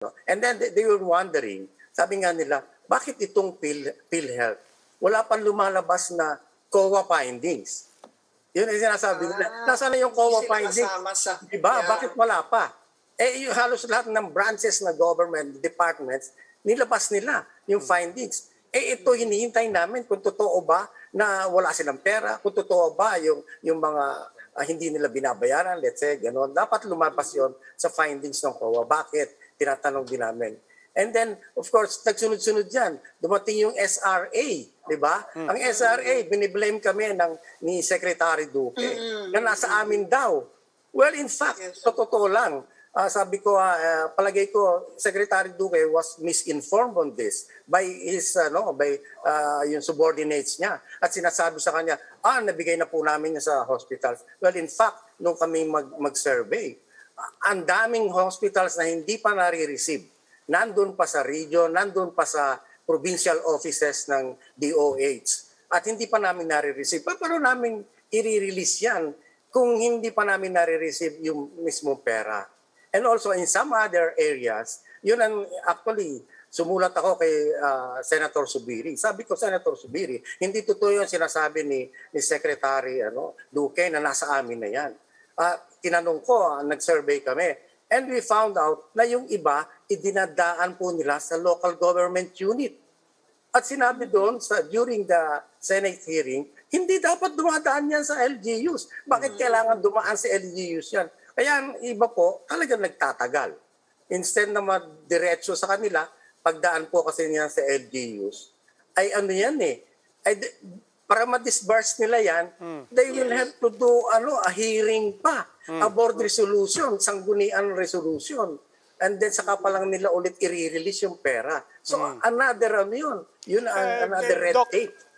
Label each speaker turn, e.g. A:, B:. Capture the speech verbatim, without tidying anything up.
A: And then they, they were wondering, sabi nga nila, bakit itong Phil, PhilHealth? Wala pang lumalabas na C O A findings. Yun ang sinasabi nila.
B: Ah,
A: Nasaan na yung C O A
B: hindi sila
A: findings?
B: kasama sa-
A: Diba?
B: Yeah.
A: Bakit wala pa? Eh, yung halos lahat ng branches na government departments, nilabas nila yung findings. Eh, ito hinihintay namin kung totoo ba na wala silang pera, kung totoo ba yung, yung mga ah, hindi nila binabayaran, let's say, gano'n. Dapat lumabas yon sa findings ng C O A. Bakit? Tinatanong din namin. And then, of course, nagsunod-sunod yan. Dumating yung S R A, di ba? Mm. Ang S R A, biniblame kami ng, ni Secretary Duque mm-hmm. na nasa amin daw. Well, in fact, yes. sa totoo lang, uh, sabi ko, uh, palagay ko, Secretary Duque was misinformed on this by his, uh, no, by uh, yung subordinates niya. At sinasabi sa kanya, ah, nabigay na po namin niya sa hospitals. Well, in fact, nung kami mag, mag-survey, uh, ang daming hospitals na hindi pa nare-receive. Nandun pa sa region, nandun pa sa provincial offices ng D O H. At hindi pa namin nare-receive. Pero namin i-release yan kung hindi pa namin nare-receive yung mismo pera. And also in some other areas, yun ang actually, sumulat ako kay uh, Senator Subiri. Sabi ko, Senator Subiri, hindi totoo yung sinasabi ni, ni Secretary ano, Duque na nasa amin na yan. Uh, tinanong ko, uh, nag-survey kami, and we found out na yung iba, idinadaan po nila sa local government unit. At sinabi doon, sa, during the Senate hearing, hindi dapat dumadaan yan sa L G Us. Bakit kailangan dumaan sa L G Us yan? Kaya ang iba po, talagang nagtatagal. Instead na madiretso sa kanila, pagdaan po kasi niyan sa L G Us, ay ano yan eh, ay, para ma-disburse nila yan, mm. they will have to do ano, a hearing pa, mm. a board resolution, sanggunian resolution. And then saka pa lang nila ulit i-release yung pera. So mm. another ano yun, yun uh, another red
C: Doc,
A: tape.